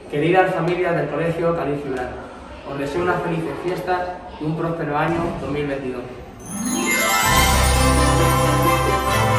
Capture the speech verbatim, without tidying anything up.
Queridas familias del Colegio Cádiz Ciudad, os deseo unas felices fiestas y un próspero año dos mil veintidós.